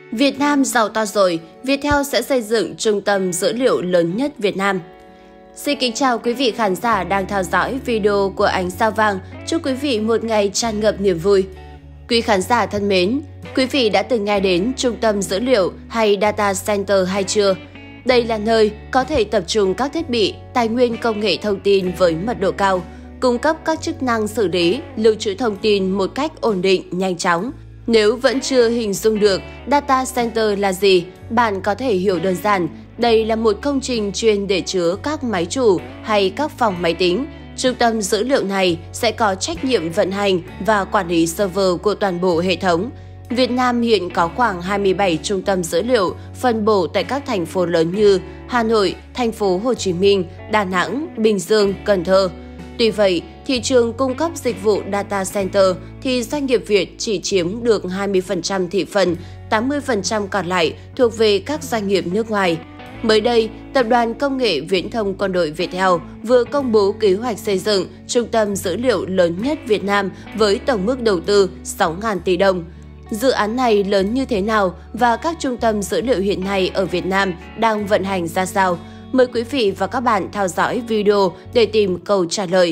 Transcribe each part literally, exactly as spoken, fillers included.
Việt Nam giàu to rồi, Viettel sẽ xây dựng trung tâm dữ liệu lớn nhất Việt Nam. Xin kính chào quý vị khán giả đang theo dõi video của Ánh Sao Vàng. Chúc quý vị một ngày tràn ngập niềm vui. Quý khán giả thân mến, quý vị đã từng nghe đến trung tâm dữ liệu hay data center hay chưa? Đây là nơi có thể tập trung các thiết bị, tài nguyên công nghệ thông tin với mật độ cao, cung cấp các chức năng xử lý, lưu trữ thông tin một cách ổn định, nhanh chóng. Nếu vẫn chưa hình dung được data center là gì, bạn có thể hiểu đơn giản. Đây là một công trình chuyên để chứa các máy chủ hay các phòng máy tính. Trung tâm dữ liệu này sẽ có trách nhiệm vận hành và quản lý server của toàn bộ hệ thống. Việt Nam hiện có khoảng hai mươi bảy trung tâm dữ liệu phân bổ tại các thành phố lớn như Hà Nội, thành phố Hồ Chí Minh, Đà Nẵng, Bình Dương, Cần Thơ. Tuy vậy, thị trường cung cấp dịch vụ data center thì doanh nghiệp Việt chỉ chiếm được hai mươi phần trăm thị phần, tám mươi phần trăm còn lại thuộc về các doanh nghiệp nước ngoài. Mới đây, Tập đoàn Công nghệ Viễn thông Quân đội Viettel vừa công bố kế hoạch xây dựng trung tâm dữ liệu lớn nhất Việt Nam với tổng mức đầu tư sáu nghìn tỷ đồng. Dự án này lớn như thế nào và các trung tâm dữ liệu hiện nay ở Việt Nam đang vận hành ra sao? Mời quý vị và các bạn theo dõi video để tìm câu trả lời.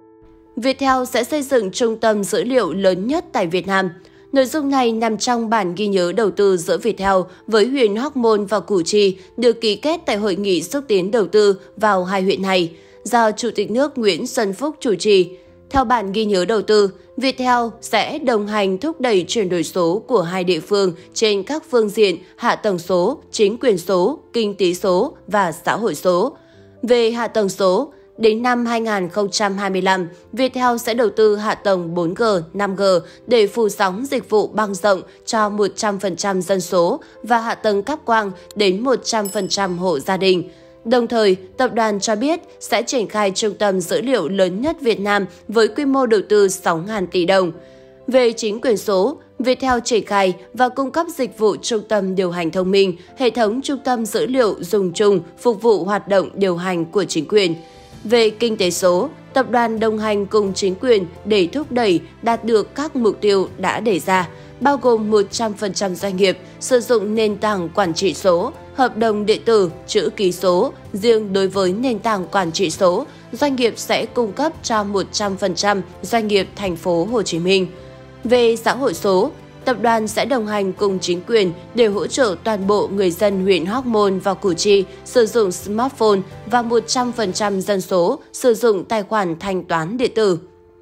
Viettel sẽ xây dựng trung tâm dữ liệu lớn nhất tại Việt Nam. Nội dung này nằm trong bản ghi nhớ đầu tư giữa Viettel với huyện Hóc Môn và Củ Chi được ký kết tại Hội nghị xúc tiến đầu tư vào hai huyện này, do Chủ tịch nước Nguyễn Xuân Phúc chủ trì. Theo bản ghi nhớ đầu tư, Viettel sẽ đồng hành thúc đẩy chuyển đổi số của hai địa phương trên các phương diện hạ tầng số, chính quyền số, kinh tế số và xã hội số. Về hạ tầng số, đến năm hai nghìn không trăm hai mươi lăm, Viettel sẽ đầu tư hạ tầng bốn G, năm G để phủ sóng dịch vụ băng rộng cho một trăm phần trăm dân số và hạ tầng cáp quang đến một trăm phần trăm hộ gia đình. Đồng thời, tập đoàn cho biết sẽ triển khai trung tâm dữ liệu lớn nhất Việt Nam với quy mô đầu tư sáu nghìn tỷ đồng. Về chính quyền số, Viettel triển khai và cung cấp dịch vụ trung tâm điều hành thông minh, hệ thống trung tâm dữ liệu dùng chung phục vụ hoạt động điều hành của chính quyền. Về kinh tế số, tập đoàn đồng hành cùng chính quyền để thúc đẩy đạt được các mục tiêu đã đề ra, bao gồm một trăm phần trăm doanh nghiệp sử dụng nền tảng quản trị số, hợp đồng điện tử, chữ ký số. Riêng đối với nền tảng quản trị số, doanh nghiệp sẽ cung cấp cho một trăm phần trăm doanh nghiệp thành phố Hồ Chí Minh. Về xã hội số, tập đoàn sẽ đồng hành cùng chính quyền để hỗ trợ toàn bộ người dân huyện Hóc Môn và Củ Chi sử dụng smartphone và một trăm phần trăm dân số sử dụng tài khoản thanh toán điện tử.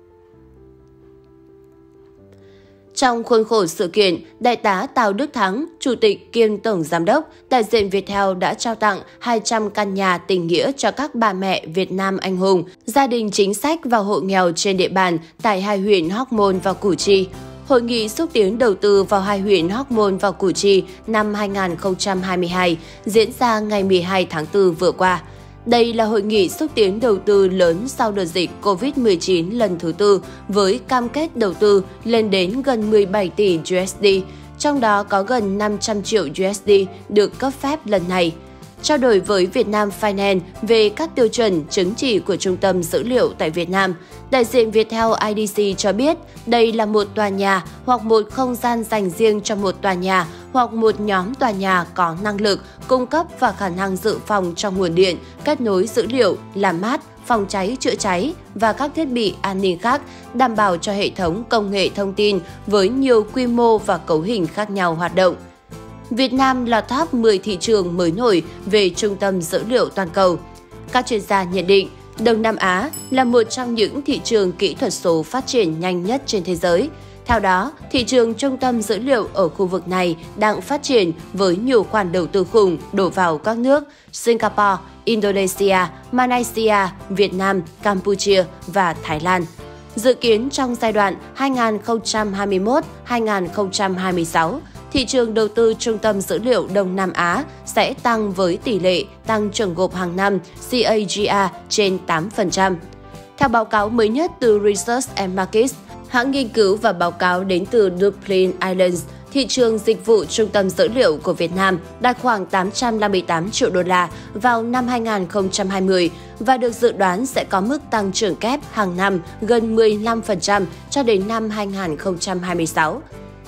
Trong khuôn khổ sự kiện, Đại tá Tào Đức Thắng, Chủ tịch kiêm Tổng Giám đốc, đại diện Viettel đã trao tặng hai trăm căn nhà tình nghĩa cho các bà mẹ Việt Nam anh hùng, gia đình chính sách và hộ nghèo trên địa bàn tại hai huyện Hóc Môn và Củ Chi. Hội nghị xúc tiến đầu tư vào hai huyện Hóc Môn và Củ Chi năm hai nghìn không trăm hai mươi hai diễn ra ngày mười hai tháng tư vừa qua. Đây là hội nghị xúc tiến đầu tư lớn sau đợt dịch Covid mười chín lần thứ tư với cam kết đầu tư lên đến gần mười bảy tỷ đô la, trong đó có gần năm trăm triệu đô la được cấp phép lần này. Trao đổi với Vietnam Finance về các tiêu chuẩn chứng chỉ của trung tâm dữ liệu tại Việt Nam, đại diện Viettel i đê xê cho biết đây là một tòa nhà hoặc một không gian dành riêng cho một tòa nhà hoặc một nhóm tòa nhà có năng lực, cung cấp và khả năng dự phòng trong nguồn điện, kết nối dữ liệu, làm mát, phòng cháy chữa cháy và các thiết bị an ninh khác, đảm bảo cho hệ thống công nghệ thông tin với nhiều quy mô và cấu hình khác nhau hoạt động. Việt Nam là top mười thị trường mới nổi về trung tâm dữ liệu toàn cầu. Các chuyên gia nhận định, Đông Nam Á là một trong những thị trường kỹ thuật số phát triển nhanh nhất trên thế giới. Theo đó, thị trường trung tâm dữ liệu ở khu vực này đang phát triển với nhiều khoản đầu tư khủng đổ vào các nước Singapore, Indonesia, Malaysia, Việt Nam, Campuchia và Thái Lan. Dự kiến trong giai đoạn hai nghìn không trăm hai mươi mốt đến hai nghìn không trăm hai mươi sáu, thị trường đầu tư trung tâm dữ liệu Đông Nam Á sẽ tăng với tỷ lệ tăng trưởng gộp hàng năm xê a giê rờ trên tám phần trăm. Theo báo cáo mới nhất từ Research and Markets, hãng nghiên cứu và báo cáo đến từ Dublin, Ireland, thị trường dịch vụ trung tâm dữ liệu của Việt Nam đạt khoảng tám trăm năm mươi tám triệu đô la vào năm hai nghìn không trăm hai mươi và được dự đoán sẽ có mức tăng trưởng kép hàng năm gần mười lăm phần trăm cho đến năm hai nghìn không trăm hai mươi sáu.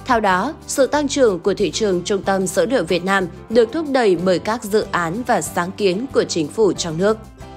Theo đó, sự tăng trưởng của thị trường Trung tâm Dữ liệu Việt Nam được thúc đẩy bởi các dự án và sáng kiến của chính phủ trong nước.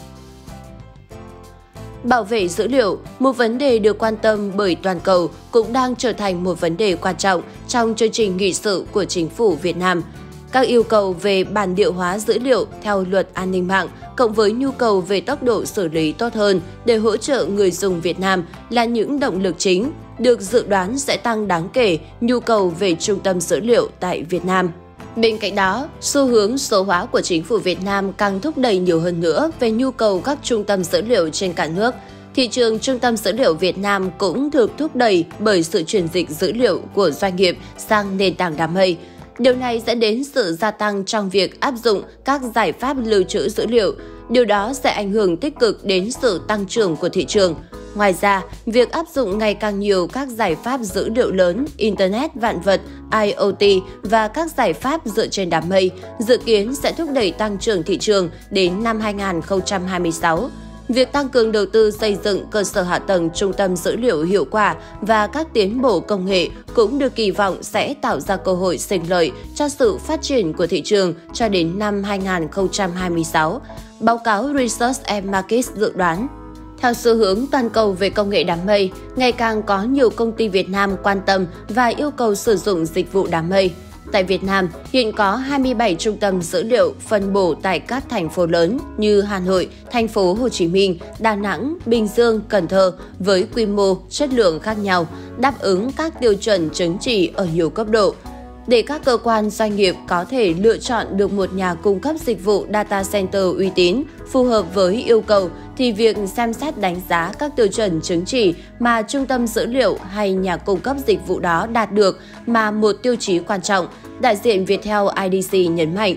Bảo vệ dữ liệu, một vấn đề được quan tâm bởi toàn cầu, cũng đang trở thành một vấn đề quan trọng trong chương trình nghị sự của chính phủ Việt Nam. Các yêu cầu về bản địa hóa dữ liệu theo luật an ninh mạng, cộng với nhu cầu về tốc độ xử lý tốt hơn để hỗ trợ người dùng Việt Nam là những động lực chính, được dự đoán sẽ tăng đáng kể nhu cầu về trung tâm dữ liệu tại Việt Nam. Bên cạnh đó, xu hướng số hóa của chính phủ Việt Nam càng thúc đẩy nhiều hơn nữa về nhu cầu các trung tâm dữ liệu trên cả nước. Thị trường trung tâm dữ liệu Việt Nam cũng được thúc đẩy bởi sự chuyển dịch dữ liệu của doanh nghiệp sang nền tảng đám mây. Điều này dẫn đến sự gia tăng trong việc áp dụng các giải pháp lưu trữ dữ liệu. Điều đó sẽ ảnh hưởng tích cực đến sự tăng trưởng của thị trường. Ngoài ra, việc áp dụng ngày càng nhiều các giải pháp dữ liệu lớn, Internet vạn vật, I O T và các giải pháp dựa trên đám mây dự kiến sẽ thúc đẩy tăng trưởng thị trường đến năm hai nghìn không trăm hai mươi sáu. Việc tăng cường đầu tư xây dựng cơ sở hạ tầng trung tâm dữ liệu hiệu quả và các tiến bộ công nghệ cũng được kỳ vọng sẽ tạo ra cơ hội sinh lợi cho sự phát triển của thị trường cho đến năm hai nghìn không trăm hai mươi sáu, báo cáo Research and Markets dự đoán. Theo xu hướng toàn cầu về công nghệ đám mây, ngày càng có nhiều công ty Việt Nam quan tâm và yêu cầu sử dụng dịch vụ đám mây. Tại Việt Nam, hiện có hai mươi bảy trung tâm dữ liệu phân bổ tại các thành phố lớn như Hà Nội, thành phố Hồ Chí Minh, Đà Nẵng, Bình Dương, Cần Thơ với quy mô, chất lượng khác nhau, đáp ứng các tiêu chuẩn chứng chỉ ở nhiều cấp độ. Để các cơ quan doanh nghiệp có thể lựa chọn được một nhà cung cấp dịch vụ data center uy tín, phù hợp với yêu cầu, thì việc xem xét đánh giá các tiêu chuẩn chứng chỉ mà trung tâm dữ liệu hay nhà cung cấp dịch vụ đó đạt được mà một tiêu chí quan trọng, đại diện Viettel I D C nhấn mạnh.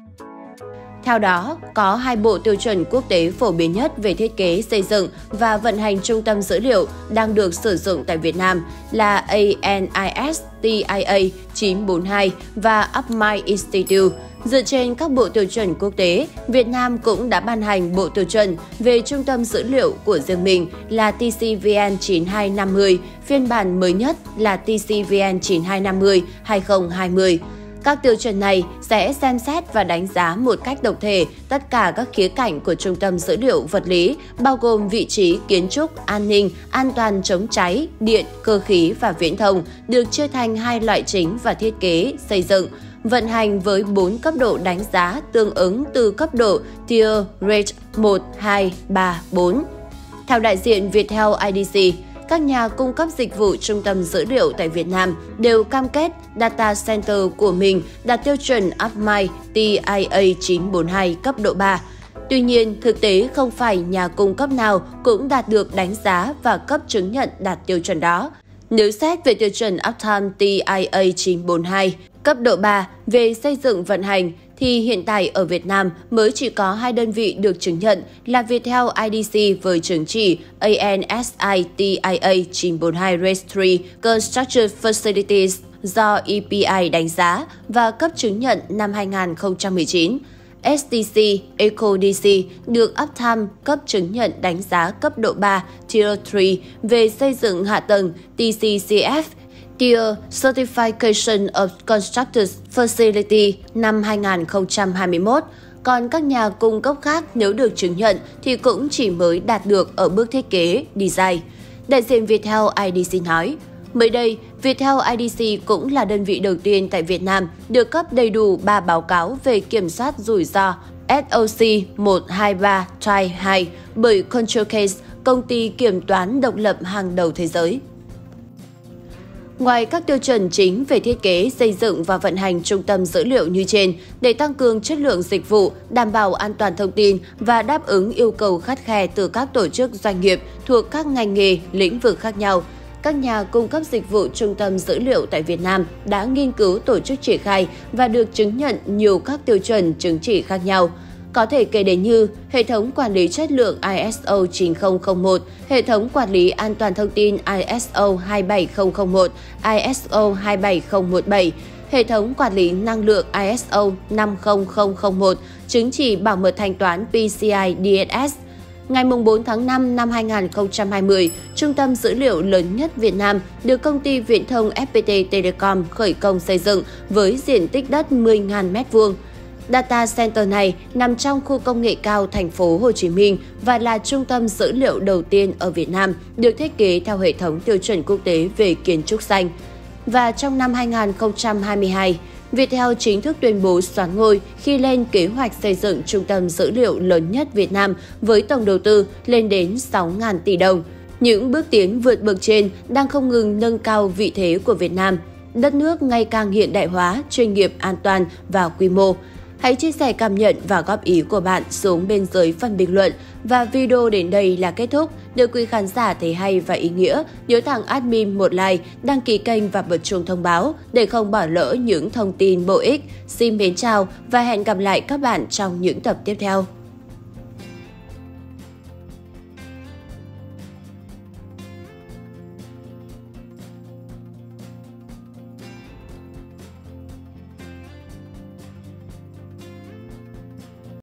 Theo đó, có hai bộ tiêu chuẩn quốc tế phổ biến nhất về thiết kế, xây dựng và vận hành trung tâm dữ liệu đang được sử dụng tại Việt Nam là A N I S T I A chín bốn hai và Upmind Institute. Dựa trên các bộ tiêu chuẩn quốc tế, Việt Nam cũng đã ban hành bộ tiêu chuẩn về trung tâm dữ liệu của riêng mình là T C V N chín hai năm không, phiên bản mới nhất là T C V N chín hai năm không hai không hai không. Các tiêu chuẩn này sẽ xem xét và đánh giá một cách độc thể tất cả các khía cạnh của trung tâm dữ liệu vật lý, bao gồm vị trí, kiến trúc, an ninh, an toàn chống cháy, điện, cơ khí và viễn thông, được chia thành hai loại chính và thiết kế, xây dựng, vận hành với bốn cấp độ đánh giá tương ứng từ cấp độ Tier Rate một, hai, ba, bốn. Theo đại diện Viettel I D C, các nhà cung cấp dịch vụ trung tâm dữ liệu tại Việt Nam đều cam kết data center của mình đạt tiêu chuẩn Upmind T I A chín bốn hai cấp độ ba. Tuy nhiên, thực tế không phải nhà cung cấp nào cũng đạt được đánh giá và cấp chứng nhận đạt tiêu chuẩn đó. Nếu xét về tiêu chuẩn Uptime T I A chín bốn hai cấp độ ba về xây dựng vận hành, thì hiện tại ở Việt Nam mới chỉ có hai đơn vị được chứng nhận là Viettel I D C với chứng chỉ A N S I T I A chín bốn hai Race ba Constructed Facilities do E P I đánh giá và cấp chứng nhận năm hai nghìn không trăm mười chín. S T C Eco D C được Uptime cấp chứng nhận đánh giá cấp độ ba Tier ba về xây dựng hạ tầng T C C F Tier Certification of Constructed Facility năm hai nghìn không trăm hai mươi mốt. Còn các nhà cung cấp khác nếu được chứng nhận thì cũng chỉ mới đạt được ở bước thiết kế, design. Đại diện Viettel I D C nói, mới đây, Viettel I D C cũng là đơn vị đầu tiên tại Việt Nam được cấp đầy đủ ba báo cáo về kiểm soát rủi ro S O C một hai ba Type hai bởi Control Case, công ty kiểm toán độc lập hàng đầu thế giới. Ngoài các tiêu chuẩn chính về thiết kế, xây dựng và vận hành trung tâm dữ liệu như trên, để tăng cường chất lượng dịch vụ, đảm bảo an toàn thông tin và đáp ứng yêu cầu khắt khe từ các tổ chức doanh nghiệp thuộc các ngành nghề, lĩnh vực khác nhau, các nhà cung cấp dịch vụ trung tâm dữ liệu tại Việt Nam đã nghiên cứu tổ chức triển khai và được chứng nhận nhiều các tiêu chuẩn chứng chỉ khác nhau. Có thể kể đến như hệ thống quản lý chất lượng I S O chín không không một, hệ thống quản lý an toàn thông tin I S O hai bảy không không một, I S O hai bảy không một bảy, hệ thống quản lý năng lượng I S O năm không không không một, chứng chỉ bảo mật thanh toán P C I D S S. Ngày bốn tháng năm năm hai nghìn không trăm hai mươi, trung tâm dữ liệu lớn nhất Việt Nam được công ty viễn thông ép pê tê Telecom khởi công xây dựng với diện tích đất mười nghìn mét vuông. Data center này nằm trong khu công nghệ cao thành phố Hồ Chí Minh và là trung tâm dữ liệu đầu tiên ở Việt Nam được thiết kế theo hệ thống tiêu chuẩn quốc tế về kiến trúc xanh. Và trong năm hai nghìn không trăm hai mươi hai, Viettel chính thức tuyên bố soán ngôi khi lên kế hoạch xây dựng trung tâm dữ liệu lớn nhất Việt Nam với tổng đầu tư lên đến sáu nghìn tỷ đồng. Những bước tiến vượt bậc trên đang không ngừng nâng cao vị thế của Việt Nam, đất nước ngày càng hiện đại hóa, chuyên nghiệp, an toàn và quy mô. Hãy chia sẻ cảm nhận và góp ý của bạn xuống bên dưới phần bình luận. Và video đến đây là kết thúc. Nếu quý khán giả thấy hay và ý nghĩa, nhớ tặng admin một like, đăng ký kênh và bật chuông thông báo để không bỏ lỡ những thông tin bổ ích. Xin mến chào và hẹn gặp lại các bạn trong những tập tiếp theo.